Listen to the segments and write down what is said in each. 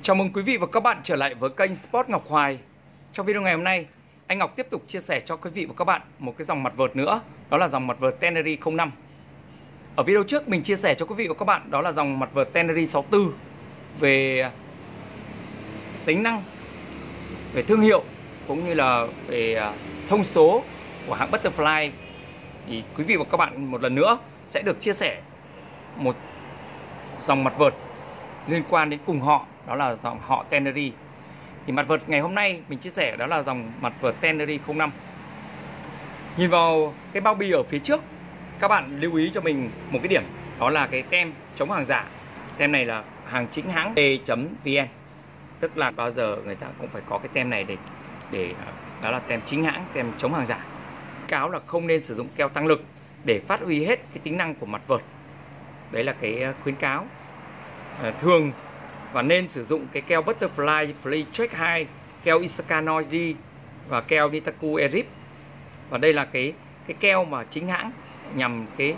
Chào mừng quý vị và các bạn trở lại với kênh Sport Ngọc Hoài. Trong video ngày hôm nay, anh Ngọc tiếp tục chia sẻ cho quý vị và các bạn một cái dòng mặt vợt nữa, đó là dòng mặt vợt Teneri 05. Ở video trước mình chia sẻ cho quý vị và các bạn đó là dòng mặt vợt Teneri 64 về tính năng, về thương hiệu cũng như là về thông số của hãng Butterfly. Thì quý vị và các bạn một lần nữa sẽ được chia sẻ một dòng mặt vợt liên quan đến cùng họ, đó là dòng họ Teneri. Thì mặt vợt ngày hôm nay mình chia sẻ đó là dòng mặt vợt Teneri 05. Nhìn vào cái bao bì ở phía trước, các bạn lưu ý cho mình một cái điểm, đó là cái tem chống hàng giả. Tem này là hàng chính hãng T.vn, tức là bao giờ người ta cũng phải có cái tem này để đó là tem chính hãng, tem chống hàng giả. Cáo là không nên sử dụng keo tăng lực để phát huy hết cái tính năng của mặt vợt. Đấy là cái khuyến cáo thường, và nên sử dụng cái keo Butterfly Free Track 2, keo Isaka Noisy và keo Nitaku Erip. Và đây là cái keo mà chính hãng nhằm cái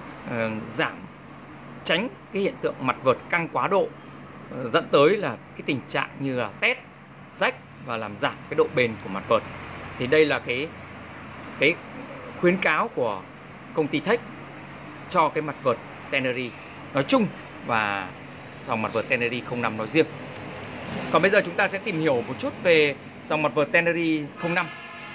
giảm, tránh cái hiện tượng mặt vợt căng quá độ, dẫn tới là cái tình trạng như là tét, rách và làm giảm cái độ bền của mặt vợt. Thì đây là cái khuyến cáo của công ty Tech cho cái mặt vợt Teneri nói chung và dòng mặt vợt Teneri 05 nói riêng. Còn bây giờ chúng ta sẽ tìm hiểu một chút về dòng mặt vợt Teneri 05.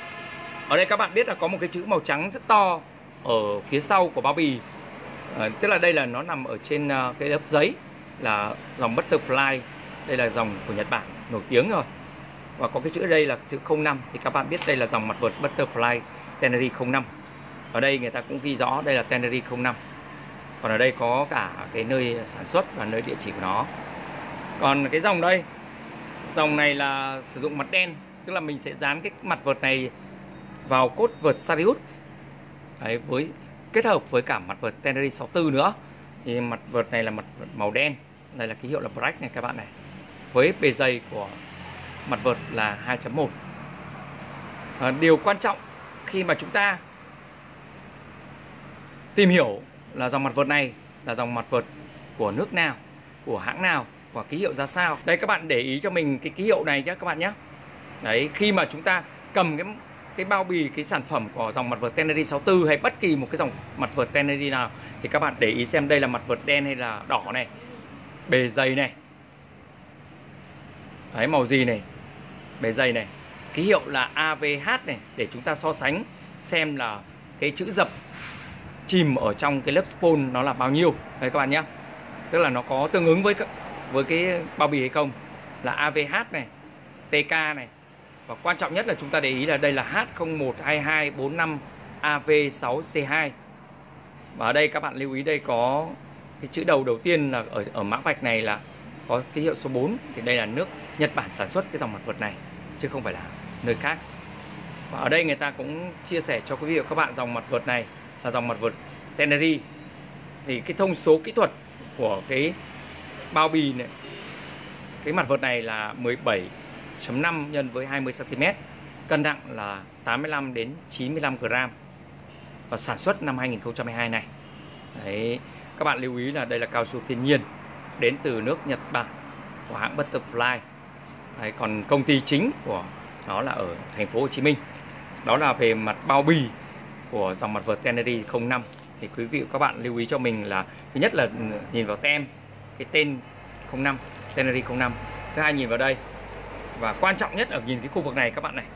Ở đây các bạn biết là có một cái chữ màu trắng rất to ở phía sau của bao bì, tức là đây là nó nằm ở trên cái lớp giấy là dòng Butterfly. Đây là dòng của Nhật Bản nổi tiếng rồi, và có cái chữ ở đây là chữ 05, thì các bạn biết đây là dòng mặt vợt Butterfly Teneri 05. Ở đây người ta cũng ghi rõ đây là Teneri 05. Còn ở đây có cả cái nơi sản xuất và nơi địa chỉ của nó. Còn cái dòng đây, dòng này là sử dụng mặt đen, tức là mình sẽ dán cái mặt vợt này vào cốt vợt Sarius. Đấy, kết hợp với cả mặt vợt Teneri 64 nữa. Thì mặt vợt này là mặt vợt màu đen. Đây là ký hiệu là Break này các bạn này. Với bề dày của mặt vợt là 2.1. Điều quan trọng khi mà chúng ta tìm hiểu là dòng mặt vợt này là dòng mặt vợt của nước nào, của hãng nào và ký hiệu ra sao. Đây các bạn để ý cho mình cái ký hiệu này nhé các bạn nhé. Đấy, khi mà chúng ta cầm cái bao bì, cái sản phẩm của dòng mặt vợt Teneri 64 hay bất kỳ một cái dòng mặt vợt Teneri nào, thì các bạn để ý xem đây là mặt vợt đen hay là đỏ này, bề dày này, đấy, màu gì này, bề dày này, ký hiệu là AVH này, để chúng ta so sánh xem là cái chữ dập chìm ở trong cái lớp spol nó là bao nhiêu. Đấy các bạn nhé, tức là nó có tương ứng với cái bao bì hay không, là AVH này, TK này, và quan trọng nhất là chúng ta để ý là đây là H012245AV6C2. Và ở đây các bạn lưu ý đây có cái chữ đầu tiên là ở mã vạch này là có ký hiệu số 4, thì đây là nước Nhật Bản sản xuất cái dòng mặt vợt này chứ không phải là nơi khác. Và ở đây người ta cũng chia sẻ cho quý vị và các bạn dòng mặt vợt này là dòng mặt vợt Teneri. Thì cái thông số kỹ thuật của cái bao bì này, cái mặt vợt này là 17,5 nhân với 20 cm, cân nặng là 85 đến 95 g, và sản xuất năm 2022 này. Đấy, các bạn lưu ý là đây là cao su thiên nhiên đến từ nước Nhật Bản của hãng Butterfly. Đấy, còn công ty chính của nó là ở thành phố Hồ Chí Minh. Đó là về mặt bao bì của dòng mặt vợt Teneri 05. Thì quý vị và các bạn lưu ý cho mình là thứ nhất là nhìn vào tem, cái tên 05, Teneri 05. Thứ hai nhìn vào đây, và quan trọng nhất ở nhìn cái khu vực này các bạn này.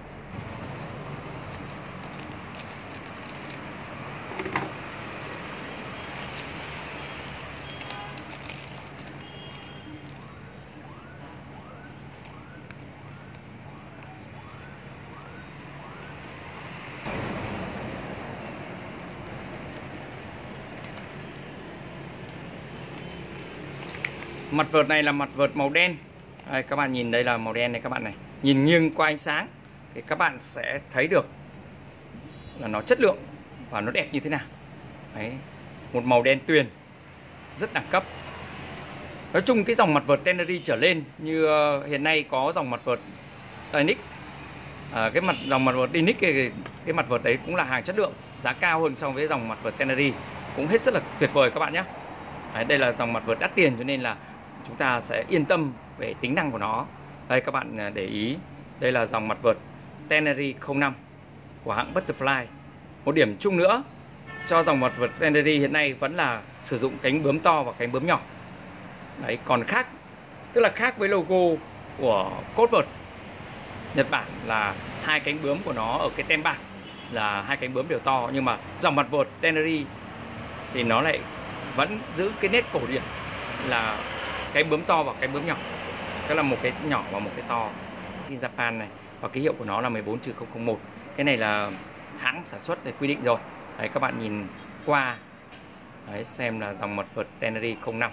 Mặt vợt này là mặt vợt màu đen. Đây, các bạn nhìn đây là màu đen này các bạn này. Nhìn nghiêng qua ánh sáng thì các bạn sẽ thấy được là nó chất lượng và nó đẹp như thế nào. Đấy, một màu đen tuyền rất đẳng cấp. Nói chung cái dòng mặt vợt Teneri trở lên như hiện nay có dòng mặt vợt Dynix. Cái dòng mặt vợt Dynix, cái mặt vợt đấy cũng là hàng chất lượng, giá cao hơn so với dòng mặt vợt Teneri, cũng hết sức là tuyệt vời các bạn nhé. Đấy, đây là dòng mặt vợt đắt tiền cho nên là chúng ta sẽ yên tâm về tính năng của nó. Đây các bạn để ý, đây là dòng mặt vợt Teneri 05 của hãng Butterfly. Một điểm chung nữa cho dòng mặt vợt Teneri hiện nay vẫn là sử dụng cánh bướm to và cánh bướm nhỏ. Đấy, còn khác, tức là khác với logo của cốt vợt Nhật Bản là hai cánh bướm của nó ở cái tem bạc là hai cánh bướm đều to, nhưng mà dòng mặt vợt Teneri thì nó lại vẫn giữ cái nét cổ điển là cái bướm to và cái bướm nhỏ, tức là một cái nhỏ và một cái to. Cái Japan này và ký hiệu của nó là 14-001. Cái này là hãng sản xuất để quy định rồi. Đấy, các bạn nhìn qua đấy, xem là dòng mặt vợt Teneri 05.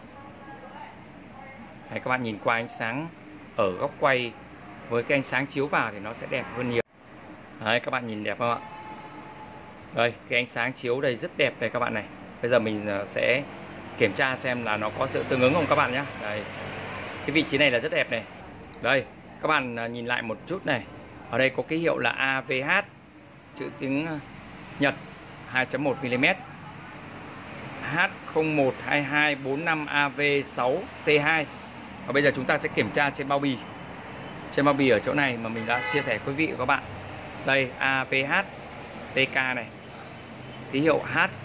Đấy, các bạn nhìn qua ánh sáng ở góc quay với cái ánh sáng chiếu vào thì nó sẽ đẹp hơn nhiều. Đấy, các bạn nhìn đẹp không ạ? Đây, cái ánh sáng chiếu đây rất đẹp đây các bạn này. Bây giờ mình sẽ kiểm tra xem là nó có sự tương ứng không các bạn nhé. Đây, cái vị trí này là rất đẹp này. Đây, các bạn nhìn lại một chút này. Ở đây có ký hiệu là AVH, chữ tiếng Nhật 2.1mm, H012245AV6C2. Và bây giờ chúng ta sẽ kiểm tra trên bao bì. Trên bao bì ở chỗ này mà mình đã chia sẻ với quý vị và các bạn. Đây, AVH TK này, ký hiệu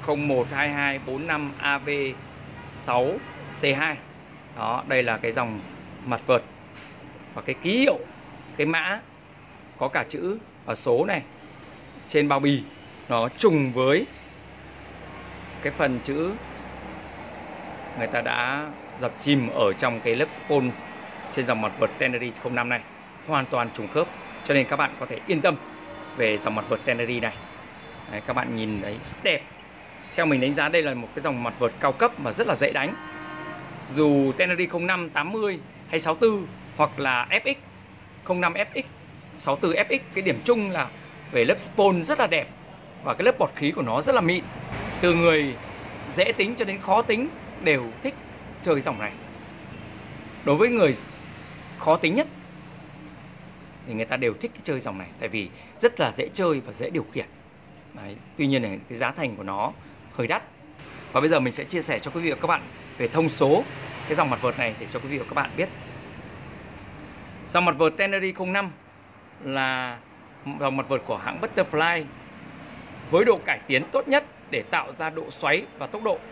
H012245AV6C2. Đó, đây là cái dòng mặt vợt. Và cái ký hiệu, cái mã có cả chữ và số này trên bao bì nó trùng với cái phần chữ người ta đã dập chìm ở trong cái lớp spon trên dòng mặt vợt Teneri 05 này, hoàn toàn trùng khớp, cho nên các bạn có thể yên tâm về dòng mặt vợt Teneri này. Đấy, các bạn nhìn đấy rất đẹp. Theo mình đánh giá đây là một cái dòng mặt vợt cao cấp mà rất là dễ đánh. Dù Teneri 05, 80 hay 64 hoặc là FX 05 FX, 64 FX, cái điểm chung là về lớp spon rất là đẹp và cái lớp bọt khí của nó rất là mịn. Từ người dễ tính cho đến khó tính đều thích chơi dòng này. Đối với người khó tính nhất thì người ta đều thích cái chơi dòng này, tại vì rất là dễ chơi và dễ điều khiển. Đấy, tuy nhiên là cái giá thành của nó hơi đắt. Và bây giờ mình sẽ chia sẻ cho quý vị và các bạn về thông số cái dòng mặt vợt này để cho quý vị và các bạn biết. Dòng mặt vợt Teneri 05 là dòng mặt vợt của hãng Butterfly với độ cải tiến tốt nhất để tạo ra độ xoáy và tốc độ.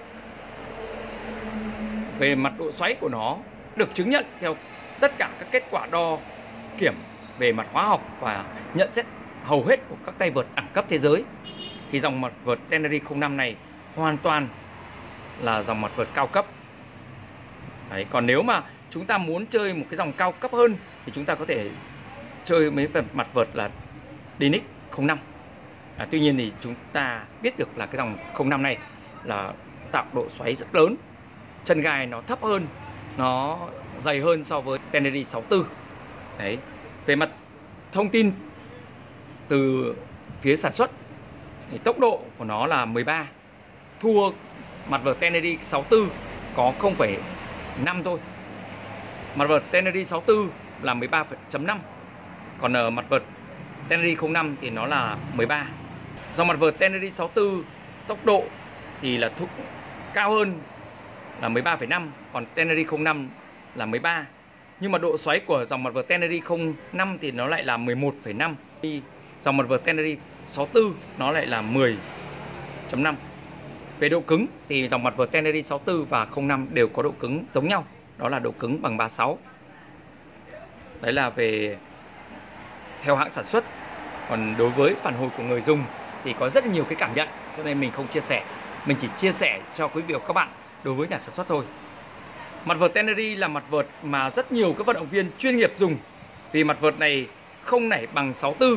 Về mặt độ xoáy của nó được chứng nhận theo tất cả các kết quả đo kiểm về mặt hóa học và nhận xét hầu hết của các tay vợt đẳng cấp thế giới. Thì dòng mặt vợt Teneri 05 này hoàn toàn là dòng mặt vợt cao cấp. Đấy, còn nếu mà chúng ta muốn chơi một cái dòng cao cấp hơn thì chúng ta có thể chơi mấy mặt vợt là Dynix 05. Tuy nhiên thì chúng ta biết được là cái dòng 05 này là tạo độ xoáy rất lớn, chân gai nó thấp hơn, nó dày hơn so với Teneri 64. Đấy, về mặt thông tin từ phía sản xuất thì tốc độ của nó là 13, thua mặt vợt Teneri 64 có 0,5 thôi. Mặt vợt Teneri 64 là 13,5, còn ở mặt vợt Teneri 05 thì nó là 13. Dòng mặt vợt Teneri 64 tốc độ thì là cao hơn là 13,5, còn Teneri 05 là 13. Nhưng mà độ xoáy của dòng mặt vợt Teneri 05 thì nó lại là 11,5. Dòng mặt vợt Teneri 64 nó lại là 10,5. Về độ cứng thì dòng mặt vợt Teneri 64 và 05 đều có độ cứng giống nhau, đó là độ cứng bằng 36. Đấy là về theo hãng sản xuất. Còn đối với phản hồi của người dùng thì có rất là nhiều cái cảm nhận, cho nên mình không chia sẻ. Mình chỉ chia sẻ cho quý vị và các bạn đối với nhà sản xuất thôi. Mặt vợt Teneri là mặt vợt mà rất nhiều các vận động viên chuyên nghiệp dùng, vì mặt vợt này không nảy bằng 64.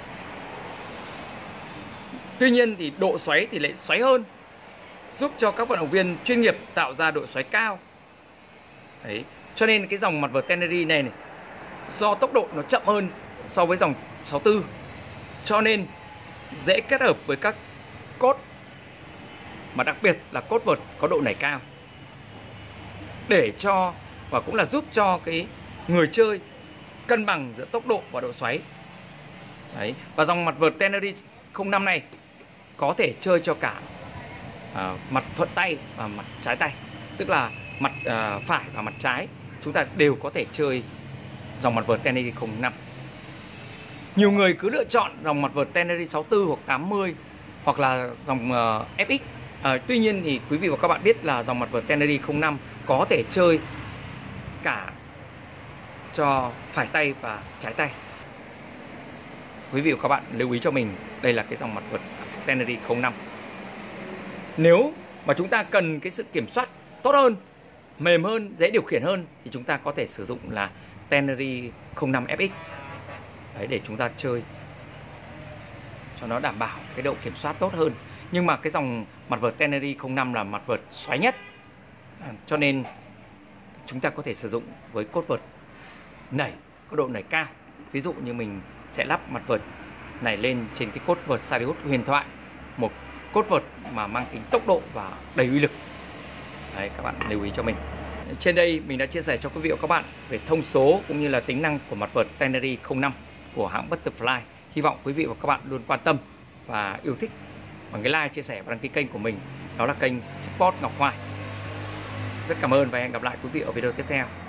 Tuy nhiên thì độ xoáy thì lại xoáy hơn, giúp cho các vận động viên chuyên nghiệp tạo ra độ xoáy cao. Đấy, cho nên cái dòng mặt vợt Teneri này do tốc độ nó chậm hơn so với dòng 64, cho nên dễ kết hợp với các cốt, mà đặc biệt là cốt vợt có độ nảy cao, để cho và cũng là giúp cho cái người chơi cân bằng giữa tốc độ và độ xoáy. Đấy, và dòng mặt vợt Teneri 05 này có thể chơi cho cả mặt thuận tay và mặt trái tay, tức là mặt phải và mặt trái chúng ta đều có thể chơi dòng mặt vợt Teneri 05. Nhiều người cứ lựa chọn dòng mặt vợt Teneri 64 hoặc 80 hoặc là dòng FX. Tuy nhiên thì quý vị và các bạn biết là dòng mặt vợt Teneri 05 có thể chơi cả cho phải tay và trái tay. Quý vị và các bạn lưu ý cho mình, đây là cái dòng mặt vợt Teneri 05. Nếu mà chúng ta cần cái sự kiểm soát tốt hơn, mềm hơn, dễ điều khiển hơn thì chúng ta có thể sử dụng là Teneri 05 FX. Đấy, để chúng ta chơi cho nó đảm bảo cái độ kiểm soát tốt hơn. Nhưng mà cái dòng mặt vợt Teneri 05 là mặt vợt xoáy nhất, cho nên chúng ta có thể sử dụng với cốt vợt nảy, có độ nảy cao. Ví dụ như mình sẽ lắp mặt vợt này lên trên cái cốt vợt Sarius huyền thoại, một cốt vợt mà mang tính tốc độ và đầy uy lực. Đấy, các bạn lưu ý cho mình. Trên đây mình đã chia sẻ cho quý vị và các bạn về thông số cũng như là tính năng của mặt vợt Teneri 05 của hãng Butterfly. Hy vọng quý vị và các bạn luôn quan tâm và yêu thích bằng cái like, chia sẻ và đăng ký kênh của mình. Đó là kênh Sport Ngọc Hoài. Rất cảm ơn và hẹn gặp lại quý vị ở video tiếp theo.